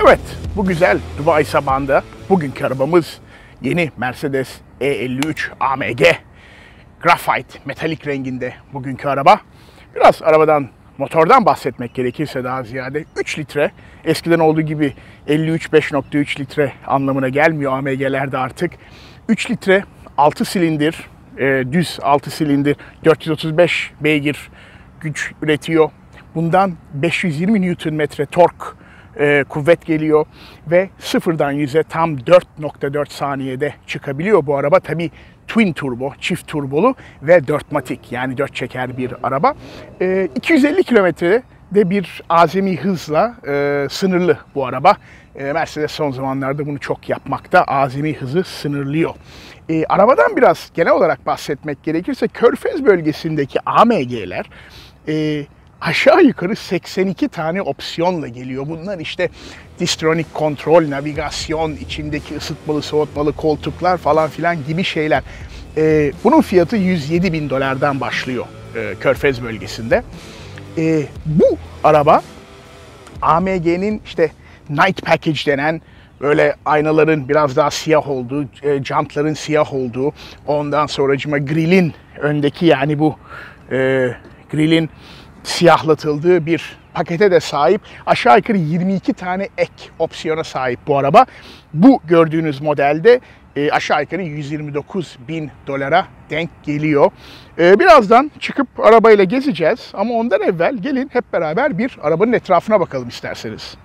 Evet, bu güzel Dubai sabahında bugünkü arabamız yeni Mercedes E53 AMG. Graphite, metalik renginde bugünkü araba. Biraz arabadan, motordan bahsetmek gerekirse daha ziyade 3 litre. Eskiden olduğu gibi 53 5.3 litre anlamına gelmiyor AMG'lerde artık. 3 litre, 6 silindir, düz 6 silindir, 435 beygir güç üretiyor. Bundan 520 Nm tork kuvvet geliyor ve sıfırdan 100'e tam 4.4 saniyede çıkabiliyor bu araba. Tabii twin turbo, çift turbolu ve 4 matik, yani 4 çeker bir araba. 250 kilometrede bir azami hızla sınırlı bu araba. Mercedes son zamanlarda bunu çok yapmakta, azami hızı sınırlıyor. Arabadan biraz genel olarak bahsetmek gerekirse Körfez bölgesindeki AMG'ler aşağı yukarı 82 tane opsiyonla geliyor. Bunlar işte Distronic kontrol, navigasyon, içindeki ısıtmalı, soğutmalı koltuklar falan filan gibi şeyler. Bunun fiyatı 107 bin dolardan başlıyor Körfez bölgesinde. Bu araba AMG'nin işte Night Package denen böyle aynaların biraz daha siyah olduğu, jantların siyah olduğu, ondan sonracıma grillin öndeki, yani bu grillin siyahlatıldığı bir pakete de sahip. Aşağı yukarı 22 tane ek opsiyona sahip bu araba. Bu gördüğünüz modelde aşağı yukarı 129 bin dolara denk geliyor. Birazdan çıkıp arabayla gezeceğiz ama ondan evvel gelin hep beraber bir arabanın etrafına bakalım isterseniz.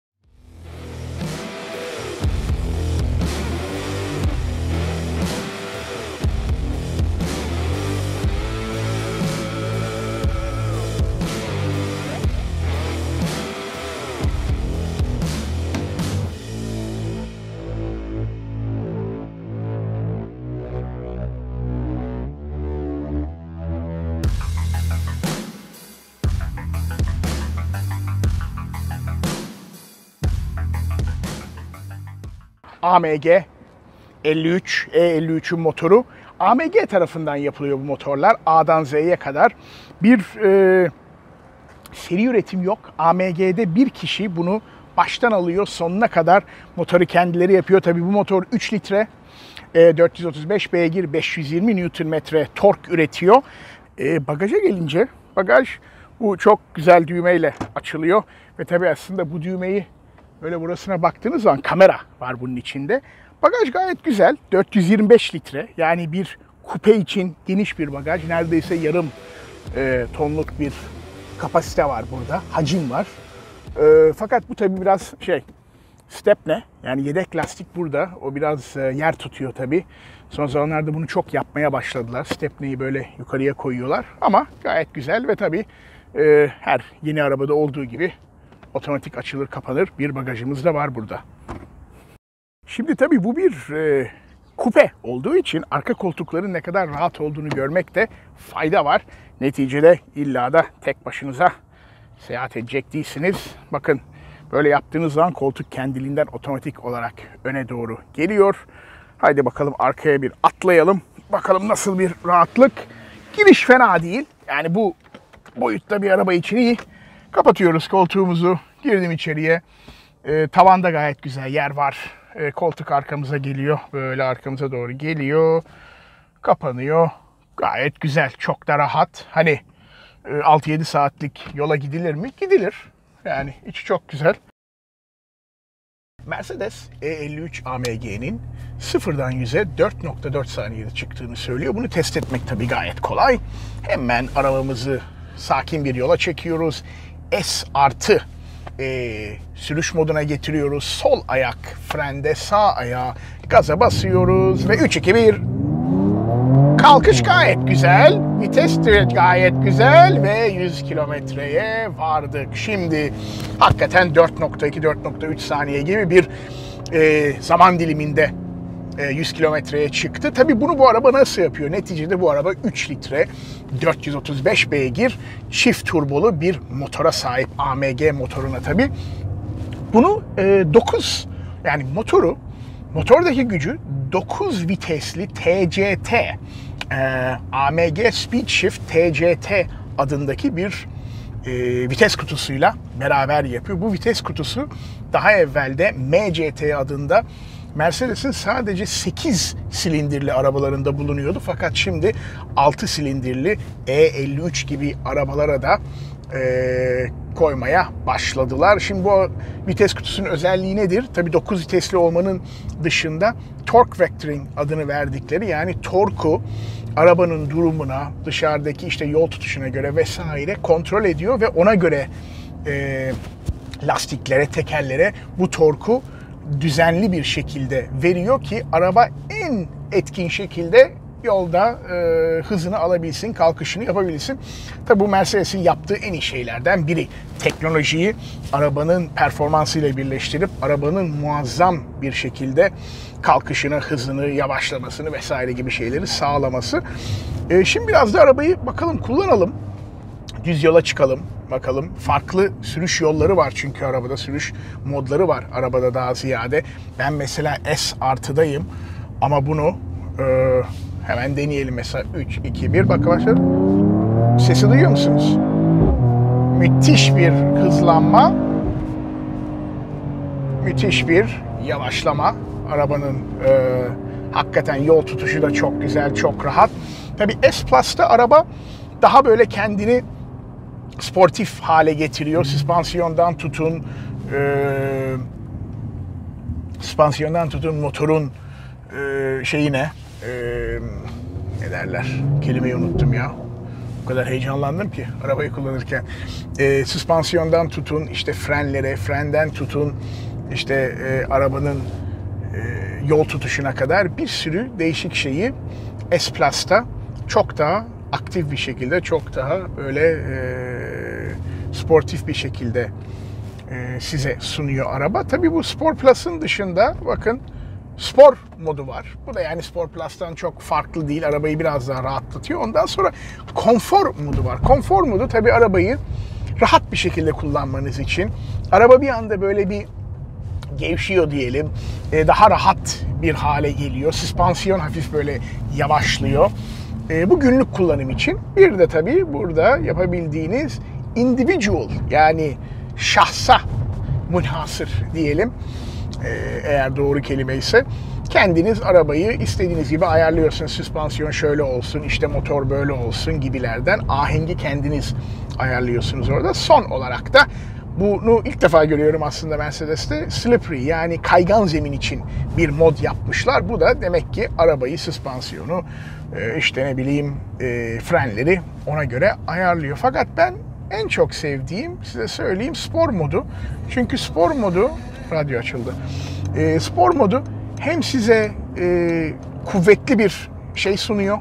AMG 53, E53'ün motoru. AMG tarafından yapılıyor bu motorlar. A'dan Z'ye kadar. Bir seri üretim yok. AMG'de bir kişi bunu baştan alıyor, sonuna kadar motoru kendileri yapıyor. Tabii bu motor 3 litre, 435 beygir, 520 Nm tork üretiyor. Bagaja gelince, bagaj bu çok güzel düğmeyle açılıyor. Ve tabii aslında bu düğmeyi böyle burasına baktığınız zaman kamera var bunun içinde. Bagaj gayet güzel. 425 litre. Yani bir kupe için geniş bir bagaj. Neredeyse yarım tonluk bir kapasite var burada. Hacim var. Fakat bu tabii biraz stepne. Yani yedek lastik burada. O biraz yer tutuyor tabii. Son zamanlarda bunu çok yapmaya başladılar. Stepneyi böyle yukarıya koyuyorlar. Ama gayet güzel ve tabii her yeni arabada olduğu gibi otomatik açılır kapanır bir bagajımız da var burada. Şimdi tabii bu bir kupe olduğu için arka koltukların ne kadar rahat olduğunu görmekte fayda var. Neticede illa da tek başınıza seyahat edecek değilsiniz. Bakın böyle yaptığınız zaman koltuk kendiliğinden otomatik olarak öne doğru geliyor. Haydi bakalım arkaya bir atlayalım. Bakalım nasıl bir rahatlık. Giriş fena değil. Yani bu boyutta bir araba için iyi. Kapatıyoruz koltuğumuzu. Girdim içeriye. Tavanda gayet güzel yer var. Koltuk arkamıza geliyor. Böyle arkamıza doğru geliyor. Kapanıyor. Gayet güzel. Çok da rahat. Hani 6-7 saatlik yola gidilir mi? Gidilir. Yani içi çok güzel. Mercedes E53 AMG'nin sıfırdan 100'e 4.4 saniyede çıktığını söylüyor. Bunu test etmek tabii gayet kolay. Hemen arabamızı sakin bir yola çekiyoruz. S artı sürüş moduna getiriyoruz. Sol ayak frende, sağ ayağı gaza basıyoruz ve 3-2-1. Kalkış gayet güzel. Vites de gayet güzel ve 100 kilometreye vardık. Şimdi hakikaten 4.2-4.3 saniye gibi bir zaman diliminde 100 kilometreye çıktı. Tabii bunu bu araba nasıl yapıyor? Neticede bu araba 3 litre, 435 beygir, çift turbolu bir motora sahip. AMG motoruna tabii. Bunu 9, yani motordaki gücü 9 vitesli TCT, AMG Speed Shift TCT adındaki bir vites kutusuyla beraber yapıyor. Bu vites kutusu daha evvelde MCT adında Mercedes'in sadece 8 silindirli arabalarında bulunuyordu. Fakat şimdi 6 silindirli E53 gibi arabalara da koymaya başladılar. Şimdi bu vites kutusunun özelliği nedir? Tabii 9 vitesli olmanın dışında torque vectoring adını verdikleri, yani torku arabanın durumuna, dışarıdaki işte yol tutuşuna göre vesaire kontrol ediyor ve ona göre lastiklere, tekerlere bu torku düzenli bir şekilde veriyor ki araba en etkin şekilde yolda hızını alabilsin, kalkışını yapabilsin. Tabi bu Mercedes'in yaptığı en iyi şeylerden biri. Teknolojiyi arabanın performansıyla birleştirip arabanın muazzam bir şekilde kalkışını, hızını, yavaşlamasını vesaire gibi şeyleri sağlaması. Şimdi biraz da arabayı bakalım kullanalım. Düz yola çıkalım. Bakalım, farklı sürüş yolları var çünkü arabada, sürüş modları var arabada daha ziyade. Ben mesela S artıdayım ama bunu hemen deneyelim mesela. 3, 2, 1, bakın başladı. Sesi duyuyor musunuz? Müthiş bir hızlanma, müthiş bir yavaşlama. Arabanın hakikaten yol tutuşu da çok güzel, çok rahat. Tabii S Plus'ta araba daha böyle kendini sportif hale getiriyor. Süspansiyondan tutun motorun şeyine ne derler? Kelimeyi unuttum ya. O kadar heyecanlandım ki arabayı kullanırken. Süspansiyondan tutun işte frenlere, frenden tutun işte arabanın yol tutuşuna kadar bir sürü değişik şeyi S Plus'ta çok daha aktif bir şekilde, çok daha böyle sportif bir şekilde size sunuyor araba. Tabii bu Sport Plus'ın dışında bakın spor modu var. Bu da yani Sport Plus'tan çok farklı değil. Arabayı biraz daha rahatlatıyor. Ondan sonra konfor modu var. Konfor modu tabii arabayı rahat bir şekilde kullanmanız için. Araba bir anda böyle bir gevşiyor diyelim. Daha rahat bir hale geliyor. Süspansiyon hafif böyle yavaşlıyor. Bu günlük kullanım için. Bir de tabii burada yapabildiğiniz individual, yani şahsa münhasır diyelim, eğer doğru kelime ise, kendiniz arabayı istediğiniz gibi ayarlıyorsunuz. Süspansiyon şöyle olsun, işte motor böyle olsun gibilerden ahengi kendiniz ayarlıyorsunuz orada. Son olarak da bunu ilk defa görüyorum aslında Mercedes'te, slippery, yani kaygan zemin için bir mod yapmışlar. Bu da demek ki arabayı, süspansiyonu, işte ne bileyim frenleri ona göre ayarlıyor. Fakat ben en çok sevdiğim, size söyleyeyim, spor modu. Çünkü spor modu, radyo açıldı. Spor modu hem size kuvvetli bir şey sunuyor,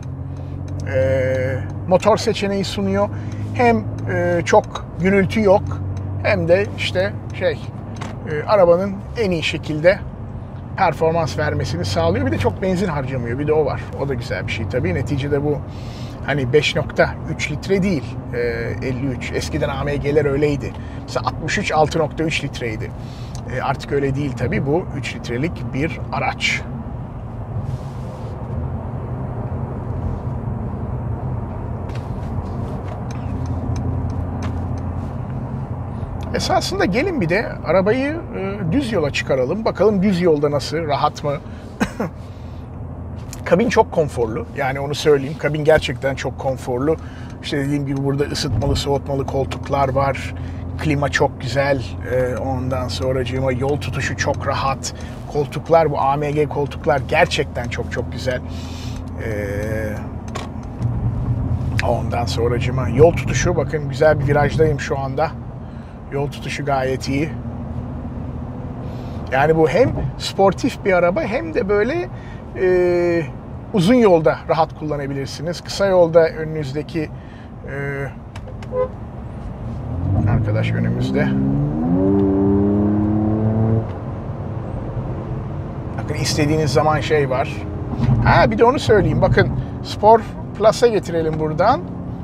motor seçeneği sunuyor, hem çok gürültü yok, hem de işte arabanın en iyi şekilde performans vermesini sağlıyor. Bir de çok benzin harcamıyor. Bir de o var. O da güzel bir şey tabii. Neticede bu hani 5.3 litre değil, 53. Eskiden AMG'ler öyleydi. Mesela 63 6.3 litreydi. Artık öyle değil tabii. Bu 3 litrelik bir araç. Esasında gelin bir de arabayı düz yola çıkaralım. Bakalım düz yolda nasıl, rahat mı? Kabin çok konforlu. Yani onu söyleyeyim. Kabin gerçekten çok konforlu. İşte dediğim gibi burada ısıtmalı, soğutmalı koltuklar var. Klima çok güzel. Ondan sonracığıma yol tutuşu çok rahat. Koltuklar, bu AMG koltuklar gerçekten çok çok güzel. Ondan sonracığıma yol tutuşu, bakın güzel bir virajdayım şu anda. Yol tutuşu gayet iyi. Yani bu hem sportif bir araba hem de böyle uzun yolda rahat kullanabilirsiniz. Kısa yolda önünüzdeki arkadaş önümüzde. Bakın istediğiniz zaman şey var. Ha, bir de onu söyleyeyim. Bakın Sport Plus'a getirelim buradan.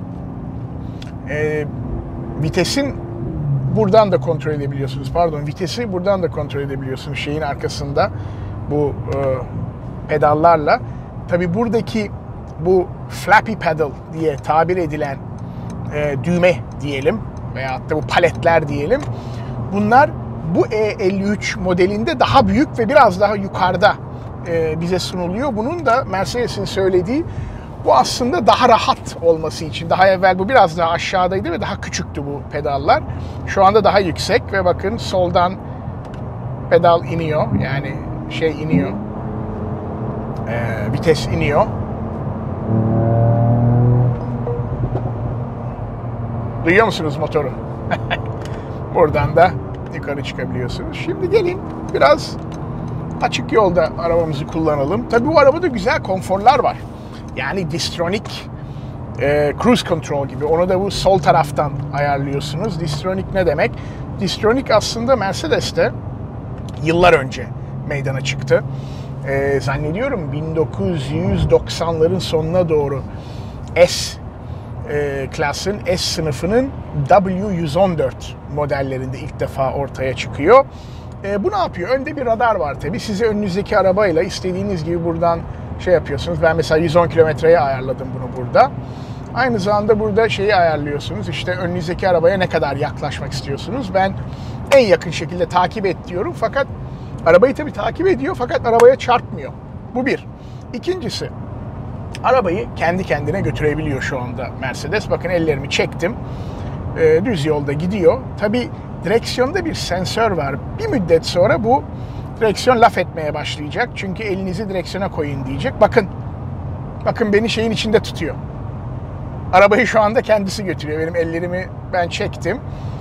Vitesin buradan da kontrol edebiliyorsunuz. Pardon, vitesi buradan da kontrol edebiliyorsunuz. Şeyin arkasında bu pedallarla. Tabii buradaki bu flappy pedal diye tabir edilen düğme diyelim. veyahut da bu paletler diyelim. Bunlar bu E53 modelinde daha büyük ve biraz daha yukarıda bize sunuluyor. Bunun da Mercedes'in söylediği bu aslında daha rahat olması için. Daha evvel bu biraz daha aşağıdaydı ve daha küçüktü bu pedallar. Şu anda daha yüksek ve bakın soldan pedal iniyor. Yani şey iniyor. Vites iniyor. Duyuyor musunuz motoru? Buradan da yukarı çıkabiliyorsunuz. Şimdi gelin biraz açık yolda arabamızı kullanalım. Tabii bu arabada güzel konforlar var. Yani Distronic Cruise Control gibi. Onu da bu sol taraftan ayarlıyorsunuz. Distronic ne demek? Distronic aslında Mercedes'te yıllar önce meydana çıktı. Zannediyorum 1990'ların sonuna doğru S klasın, S sınıfının W114 modellerinde ilk defa ortaya çıkıyor. Bu ne yapıyor? Önde bir radar var tabii. Sizi önünüzdeki arabayla istediğiniz gibi buradan şey yapıyorsunuz. Ben mesela 110 kilometreye ayarladım bunu burada. Aynı zamanda burada şeyi ayarlıyorsunuz. İşte önünüzdeki arabaya ne kadar yaklaşmak istiyorsunuz. Ben en yakın şekilde takip et diyorum. Fakat arabayı tabii takip ediyor fakat arabaya çarpmıyor. Bu bir. İkincisi, arabayı kendi kendine götürebiliyor şu anda Mercedes. Bakın ellerimi çektim. Düz yolda gidiyor. Tabii direksiyonda bir sensör var. Bir müddet sonra bu direksiyon laf etmeye başlayacak. Çünkü elinizi direksiyona koyun diyecek. Bakın. Bakın beni şeyin içinde tutuyor. Arabayı şu anda kendisi götürüyor. Benim ellerimi ben çektim.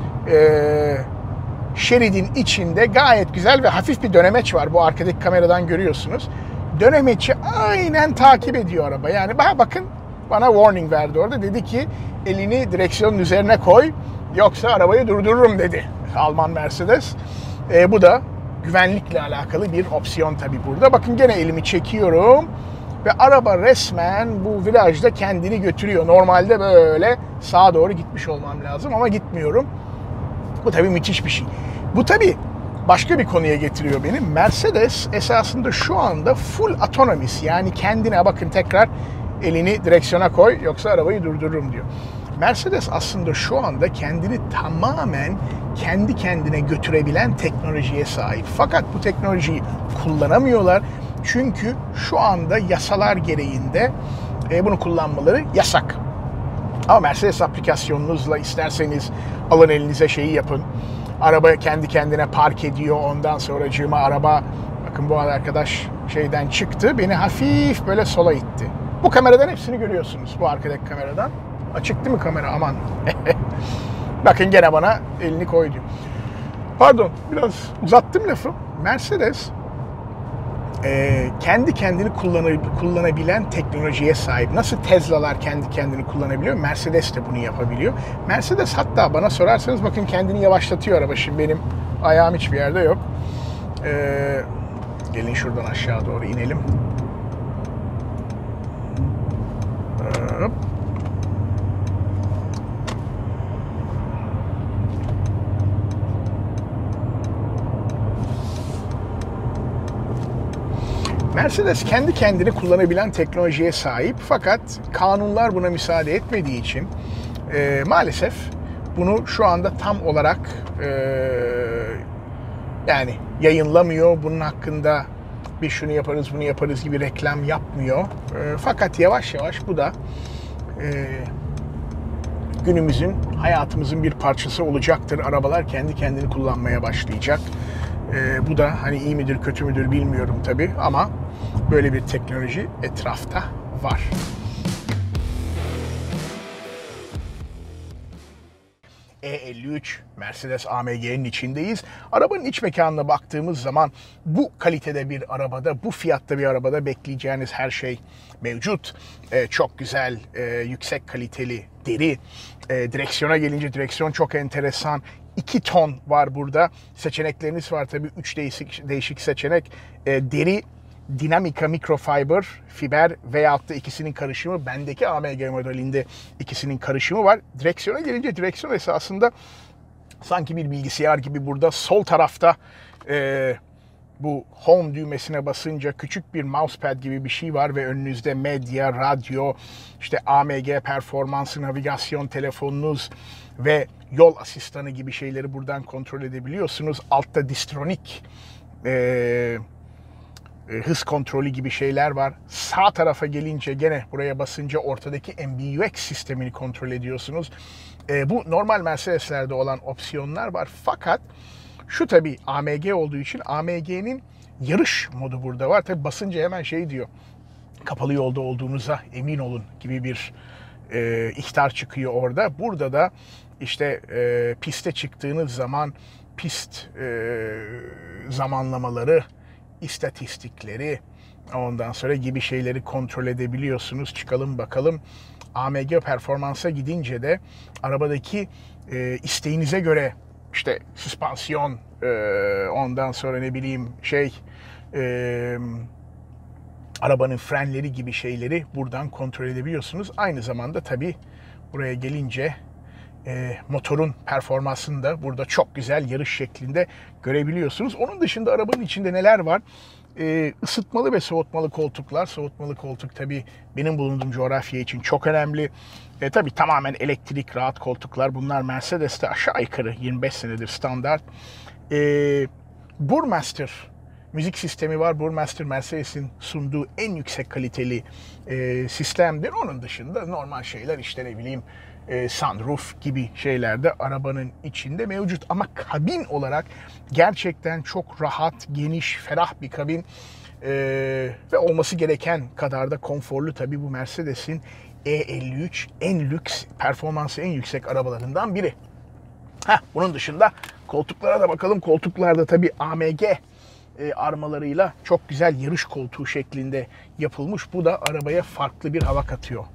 Şeridin içinde gayet güzel ve hafif bir dönemeç var. Bu arkadaki kameradan görüyorsunuz. Dönemeçi aynen takip ediyor araba. Yani bakın bana warning verdi orada. Dedi ki elini direksiyonun üzerine koy yoksa arabayı durdururum dedi. Alman Mercedes. Bu da güvenlikle alakalı bir opsiyon tabii burada. Bakın gene elimi çekiyorum ve araba resmen bu virajda kendini götürüyor. Normalde böyle sağa doğru gitmiş olmam lazım ama gitmiyorum. Bu tabii müthiş bir şey. Bu tabii başka bir konuya getiriyor beni. Mercedes esasında şu anda full autonomous, yani kendine bakın tekrar elini direksiyona koy yoksa arabayı durdururum diyor. Mercedes aslında şu anda kendini tamamen kendi kendine götürebilen teknolojiye sahip. Fakat bu teknolojiyi kullanamıyorlar. Çünkü şu anda yasalar gereğinde bunu kullanmaları yasak. Ama Mercedes aplikasyonunuzla isterseniz alın elinize şeyi yapın. Araba kendi kendine park ediyor. Ondan sonracığıma araba, bakın bu arkadaş şeyden çıktı. Beni hafif böyle sola itti. Bu kameradan hepsini görüyorsunuz. Bu arkadaki kameradan. Açık değil mi kamera? Aman. Bakın gene bana elini koy diyor. Pardon, biraz uzattım lafı. Mercedes kendi kendini kullanabilen teknolojiye sahip. Nasıl Tesla'lar kendi kendini kullanabiliyor, Mercedes de bunu yapabiliyor. Mercedes hatta bana sorarsanız bakın kendini yavaşlatıyor araba. Şimdi benim ayağım hiçbir yerde yok. Gelin şuradan aşağı doğru inelim. Hop. Mercedes kendi kendini kullanabilen teknolojiye sahip fakat kanunlar buna müsaade etmediği için maalesef bunu şu anda tam olarak yani yayınlamıyor. Bunun hakkında bir şunu yaparız bunu yaparız gibi reklam yapmıyor. Fakat yavaş yavaş bu da günümüzün, hayatımızın bir parçası olacaktır. Arabalar kendi kendini kullanmaya başlayacak. Bu da hani iyi midir kötü müdür bilmiyorum tabii ama böyle bir teknoloji etrafta var. E53 Mercedes AMG'nin içindeyiz. Arabanın iç mekanına baktığımız zaman bu kalitede bir arabada, bu fiyatta bir arabada bekleyeceğiniz her şey mevcut. Çok güzel, yüksek kaliteli deri. Direksiyona gelince direksiyon çok enteresan. 2 ton var burada. Seçenekleriniz var tabii. 3 değişik seçenek. Deri, Dinamica Microfiber, fiber veyahut da ikisinin karışımı. Bendeki AMG modelinde ikisinin karışımı var. Direksiyona gelince direksiyon esasında sanki bir bilgisayar gibi burada sol tarafta bu home düğmesine basınca küçük bir mousepad gibi bir şey var ve önünüzde medya, radyo, işte AMG performansı, navigasyon telefonunuz ve yol asistanı gibi şeyleri buradan kontrol edebiliyorsunuz. Altta Distronic hız kontrolü gibi şeyler var. Sağ tarafa gelince gene buraya basınca ortadaki MBUX sistemini kontrol ediyorsunuz. Bu normal Mercedes'lerde olan opsiyonlar var. Fakat şu tabii AMG olduğu için AMG'nin yarış modu burada var. Tabii basınca hemen şey diyor. Kapalı yolda olduğunuza emin olun gibi bir ihtar çıkıyor orada. Burada da işte piste çıktığınız zaman pist zamanlamaları, istatistikleri, ondan sonra gibi şeyleri kontrol edebiliyorsunuz. Çıkalım bakalım. AMG performansa gidince de arabadaki isteğinize göre işte süspansiyon, ondan sonra ne bileyim arabanın frenleri gibi şeyleri buradan kontrol edebiliyorsunuz. Aynı zamanda tabii buraya gelince motorun performansını da burada çok güzel yarış şeklinde görebiliyorsunuz. Onun dışında arabanın içinde neler var? Isıtmalı ve soğutmalı koltuklar. Soğutmalı koltuk tabii benim bulunduğum coğrafya için çok önemli. Tabii tamamen elektrik rahat koltuklar. Bunlar Mercedes'te aşağı yukarı 25 senedir standart. Burmester müzik sistemi var. Burmester Mercedes'in sunduğu en yüksek kaliteli sistemdir. Onun dışında normal şeyler işte ne bileyim sunroof gibi şeyler de arabanın içinde mevcut. Ama kabin olarak gerçekten çok rahat, geniş, ferah bir kabin ve olması gereken kadar da konforlu. Tabii bu Mercedes'in E53 en lüks, performansı en yüksek arabalarından biri. Bunun dışında koltuklara da bakalım. Koltuklarda tabii AMG armalarıyla çok güzel yarış koltuğu şeklinde yapılmış. Bu da arabaya farklı bir hava katıyor.